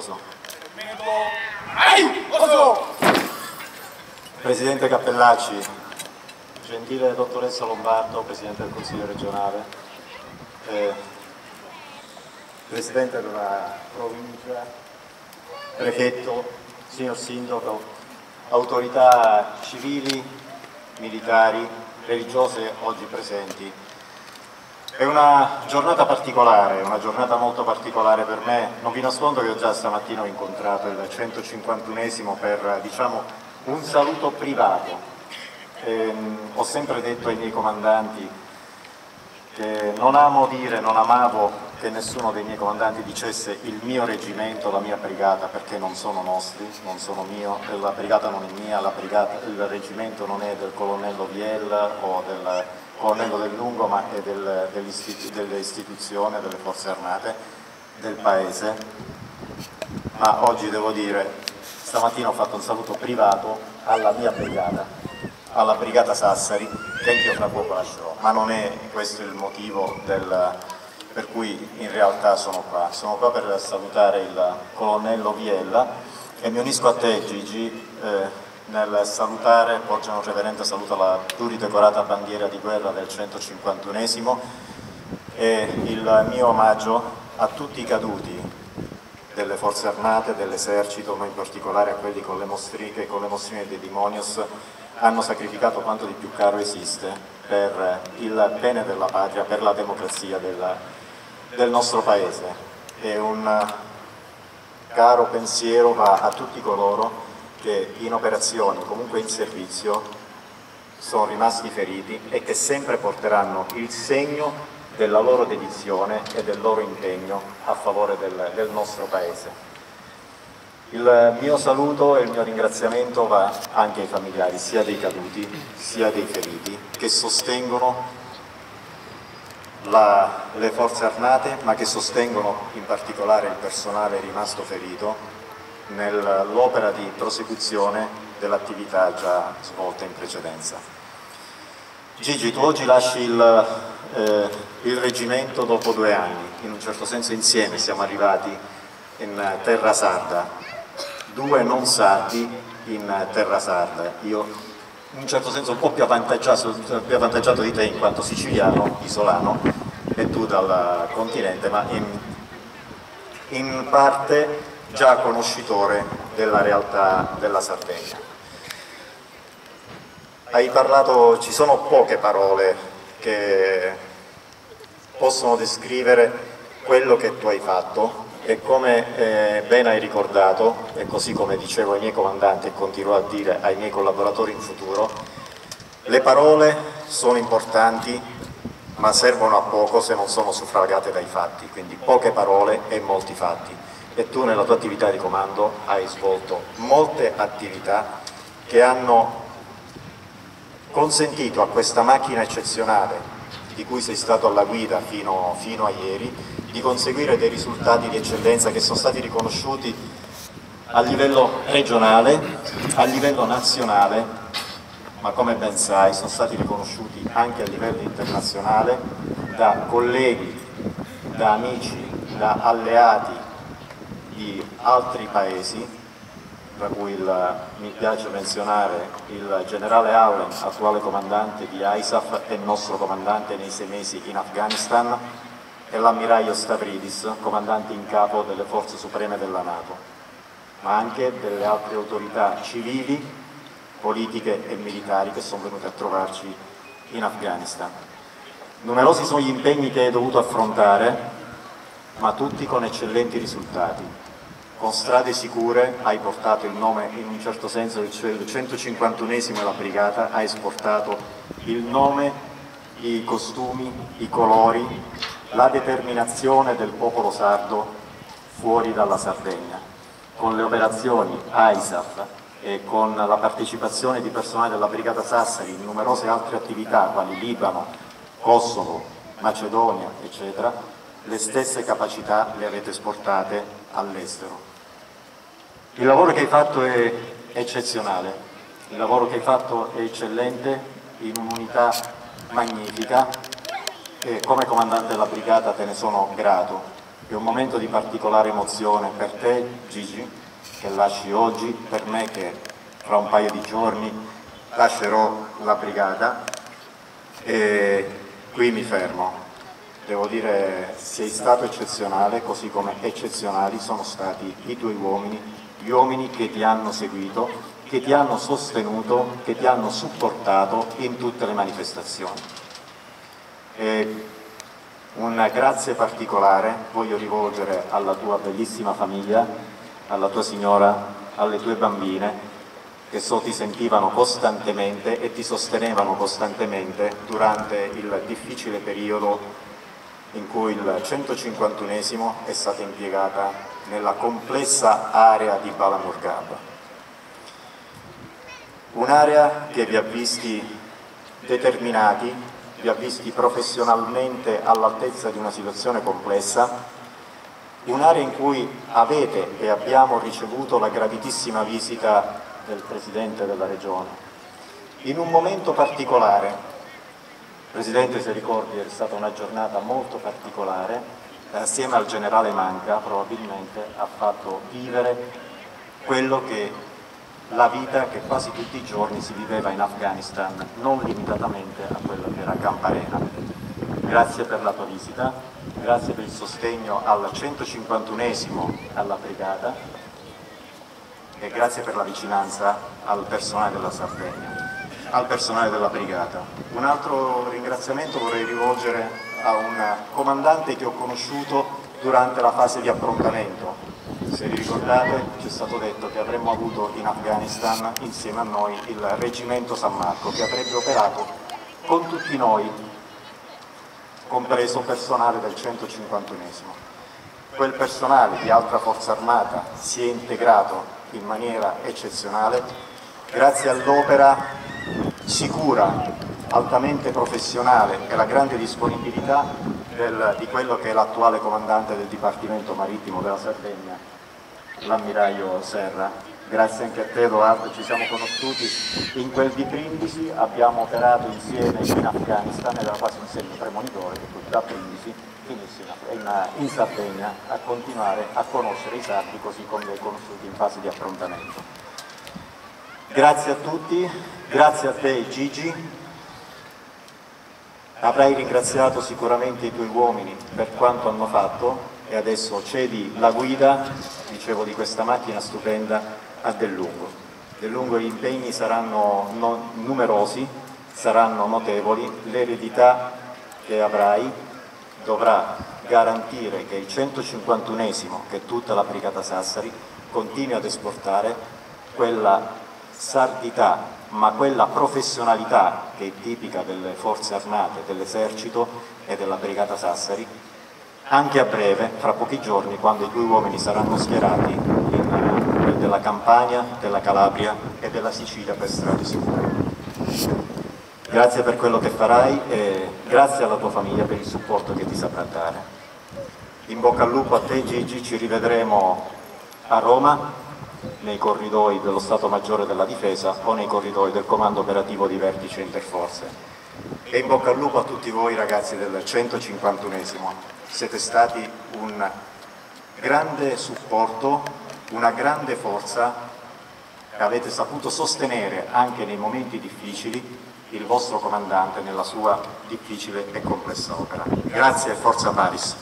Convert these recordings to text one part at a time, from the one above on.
Oso. Presidente Cappellacci, gentile dottoressa Lombardo, Presidente del Consiglio regionale, Presidente della provincia, prefetto, signor Sindaco, autorità civili, militari, religiose oggi presenti. È una giornata particolare, una giornata molto particolare per me. Non vi nascondo che io già stamattina ho incontrato il 151esimo per, diciamo, un saluto privato. Ho sempre detto ai miei comandanti che non amavo che nessuno dei miei comandanti dicesse il mio reggimento, la mia brigata, perché non sono nostri, non sono mio, la brigata non è mia, il reggimento non è del colonnello Viel o del colonnello Del Lungo, ma è dell'istituzione, delle forze armate, del paese. Ma oggi devo dire, stamattina ho fatto un saluto privato alla mia brigata, alla brigata Sassari, che anch'io fra poco lascerò, ma non è questo il motivo per cui in realtà sono qua. Sono qua per salutare il colonnello Viella e mi unisco a te, Gigi, nel salutare, porgere un reverente saluto alla pluridecorata bandiera di guerra del 151esimo e il mio omaggio a tutti i caduti delle forze armate, dell'esercito, ma in particolare a quelli con le mostriche, con le mostrine dei demonios, hanno sacrificato quanto di più caro esiste per il bene della patria, per la democrazia del nostro Paese. E un caro pensiero va a tutti coloro che in operazioni, comunque in servizio, sono rimasti feriti e che sempre porteranno il segno della loro dedizione e del loro impegno a favore del nostro Paese. Il mio saluto e il mio ringraziamento va anche ai familiari, sia dei caduti sia dei feriti, che sostengono le forze armate, ma che sostengono in particolare il personale rimasto ferito nell'opera di prosecuzione dell'attività già svolta in precedenza. Gigi, tu oggi lasci il reggimento dopo 2 anni, in un certo senso insieme siamo arrivati in terra sarda, 2 non sardi in terra sarda. Io in un certo senso un po' più avvantaggiato di te in quanto siciliano, isolano, e tu dal continente, ma in parte già conoscitore della realtà della Sardegna. Hai parlato, ci sono poche parole che possono descrivere quello che tu hai fatto e come ben hai ricordato, e così come dicevo ai miei comandanti e continuerò a dire ai miei collaboratori in futuro, le parole sono importanti ma servono a poco se non sono suffragate dai fatti, quindi poche parole e molti fatti. E tu nella tua attività di comando hai svolto molte attività che hanno consentito a questa macchina eccezionale di cui sei stato alla guida fino a ieri di conseguire dei risultati di eccellenza che sono stati riconosciuti a livello regionale, a livello nazionale, ma come ben sai sono stati riconosciuti anche a livello internazionale da colleghi, da amici, da alleati di altri paesi, tra cui mi piace menzionare il generale Aulen, attuale comandante di ISAF e nostro comandante nei 6 mesi in Afghanistan, e l'ammiraglio Stavridis, comandante in capo delle forze supreme della NATO, ma anche delle altre autorità civili, politiche e militari che sono venute a trovarci in Afghanistan. Numerosi sono gli impegni che hai dovuto affrontare, ma tutti con eccellenti risultati. Con strade sicure hai portato il nome, in un certo senso, il 151esimo e la brigata, hai esportato il nome, i costumi, i colori, la determinazione del popolo sardo fuori dalla Sardegna. Con le operazioni ISAF e con la partecipazione di personale della brigata Sassari in numerose altre attività, quali Libano, Kosovo, Macedonia, eccetera, le stesse capacità le avete esportate all'estero. Il lavoro che hai fatto è eccezionale, il lavoro che hai fatto è eccellente, in un'unità magnifica e come comandante della brigata te ne sono grato. È un momento di particolare emozione per te, Gigi, che lasci oggi, per me che fra un paio di giorni lascerò la brigata, e qui mi fermo. Devo dire, sei stato eccezionale, così come eccezionali sono stati i tuoi uomini, gli uomini che ti hanno seguito, che ti hanno sostenuto, che ti hanno supportato in tutte le manifestazioni. E un grazie particolare voglio rivolgere alla tua bellissima famiglia, alla tua signora, alle tue bambine, che so ti sentivano costantemente e ti sostenevano costantemente durante il difficile periodo in cui il 151esimo è stata impiegata nella complessa area di Bala Mourghab. Un'area che vi ha visti determinati, vi ha visti professionalmente all'altezza di una situazione complessa, un'area in cui avete e abbiamo ricevuto la graditissima visita del Presidente della Regione. In un momento particolare, Presidente, se ricordi, è stata una giornata molto particolare, assieme al generale Manca probabilmente ha fatto vivere quello che la vita che quasi tutti i giorni si viveva in Afghanistan, non limitatamente a quella che era Camp Arena. Grazie per la tua visita, grazie per il sostegno al 151esimo alla brigata e grazie per la vicinanza al personale della Sardegna, al personale della brigata. Un altro ringraziamento vorrei rivolgere a un comandante che ho conosciuto durante la fase di approntamento. Se vi ricordate, ci è stato detto che avremmo avuto in Afghanistan insieme a noi il reggimento San Marco, che avrebbe operato con tutti noi, compreso personale del 151esimo. Quel personale di altra forza armata si è integrato in maniera eccezionale grazie all'opera sicura, altamente professionale e la grande disponibilità di quello che è l'attuale comandante del Dipartimento Marittimo della Sardegna, l'ammiraglio Serra. Grazie anche a te, Edoardo, ci siamo conosciuti in quel di Brindisi, abbiamo operato insieme in Afghanistan, era quasi un segno premonitore che tu da Brindisi finissi in Sardegna a continuare a conoscere i sardi così come li hai conosciuti in fase di approntamento. Grazie a tutti, grazie a te Gigi. Avrai ringraziato sicuramente i tuoi uomini per quanto hanno fatto e adesso cedi la guida, dicevo, di questa macchina stupenda a Del Lungo. Del Lungo gli impegni saranno numerosi, saranno notevoli, l'eredità che avrai dovrà garantire che il 151esimo, che è tutta la Brigata Sassari, continui ad esportare quella sardità, ma quella professionalità che è tipica delle forze armate, dell'esercito e della Brigata Sassari, anche a breve, fra pochi giorni, quando i tuoi uomini saranno schierati della Campania, della Calabria e della Sicilia per strade sicure. Grazie per quello che farai e grazie alla tua famiglia per il supporto che ti saprà dare. In bocca al lupo a te Gigi, ci rivedremo a Roma, nei corridoi dello Stato Maggiore della Difesa o nei corridoi del Comando Operativo di Vertice Interforze. E in bocca al lupo a tutti voi ragazzi del 151esimo, siete stati un grande supporto, una grande forza, avete saputo sostenere anche nei momenti difficili il vostro comandante nella sua difficile e complessa opera. Grazie e forza Paris!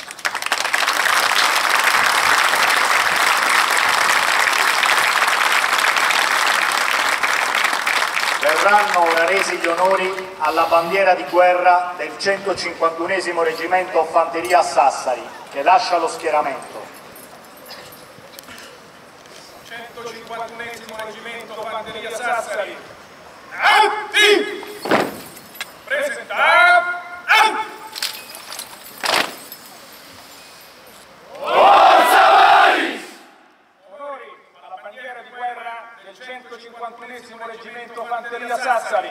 Verranno ora resi gli onori alla bandiera di guerra del 151esimo Reggimento Fanteria Sassari, che lascia lo schieramento. 151esimo Reggimento Fanteria Sassari. Atti! Presentare! Forza Paris! Onori alla bandiera di guerra del 151esimo Reggimento Fanteria Sassari.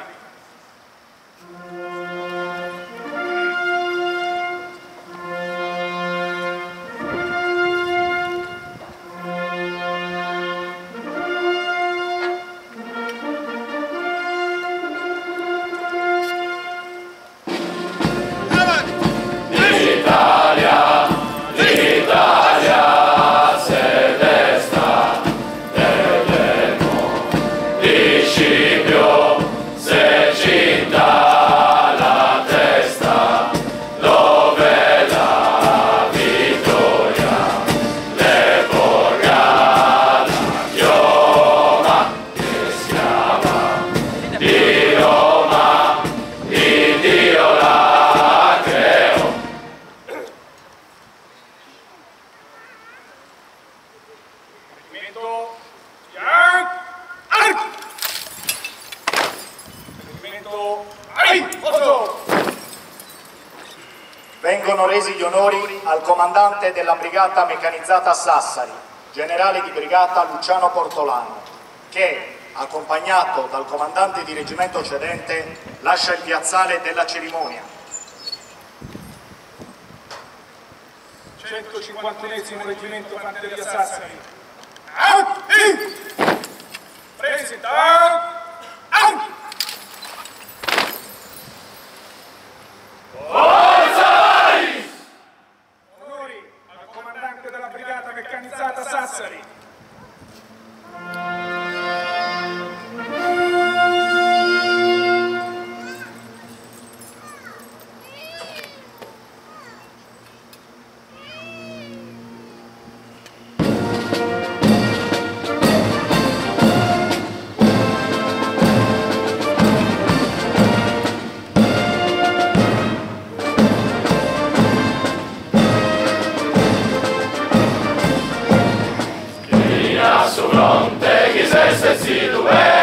Vengono resi gli onori al comandante della brigata meccanizzata Sassari, generale di brigata Luciano Portolano, che, accompagnato dal comandante di reggimento cedente, lascia il piazzale della cerimonia. 151esimo Reggimento Fanteria Sassari. Presenta! Onori al comandante della brigata meccanizzata Sassari. Sul fronte chi se si due